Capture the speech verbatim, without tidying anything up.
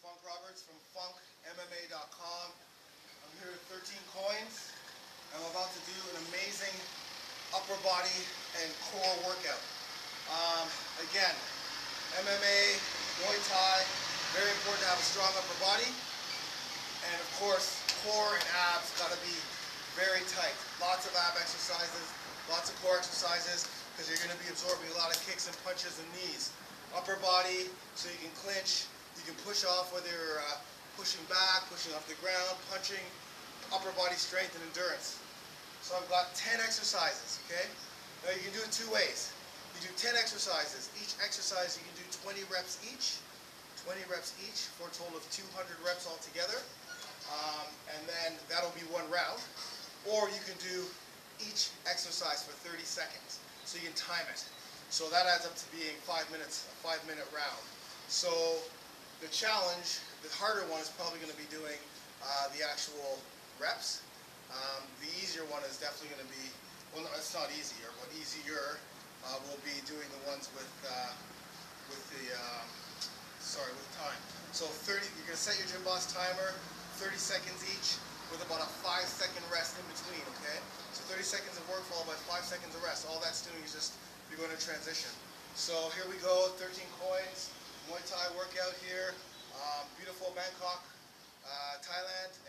Funk Roberts from funk M M A dot com. I'm here with thirteen coins. I'm about to do an amazing upper body and core workout. Um, again, M M A, Muay Thai, very important to have a strong upper body. And of course, core and abs gotta be very tight. Lots of ab exercises, lots of core exercises, because you're gonna be absorbing a lot of kicks and punches and knees. Upper body, so you can clinch, you can push off whether you're uh, pushing back, pushing off the ground, punching, upper body strength and endurance. So I've got ten exercises, okay? Now you can do it two ways. You do ten exercises. Each exercise you can do twenty reps each, twenty reps each for a total of two hundred reps altogether. Um, and then that'll be one round. Or you can do each exercise for thirty seconds. So you can time it. So that adds up to being five minutes, a five minute round. So the challenge, the harder one is probably going to be doing uh, the actual reps. Um, the easier one is definitely going to be, well, no, it's not easier, but easier uh, will be doing the ones with uh, with the, um, sorry, with time. So thirty, you're going to set your Gym Boss timer, thirty seconds each, with about a five second rest in between, okay? So thirty seconds of work followed by five seconds of rest. All that's doing is just, you're going to transition. So here we go, thirteen coins, Muay Thai workout here, um, beautiful Bangkok, uh, Thailand.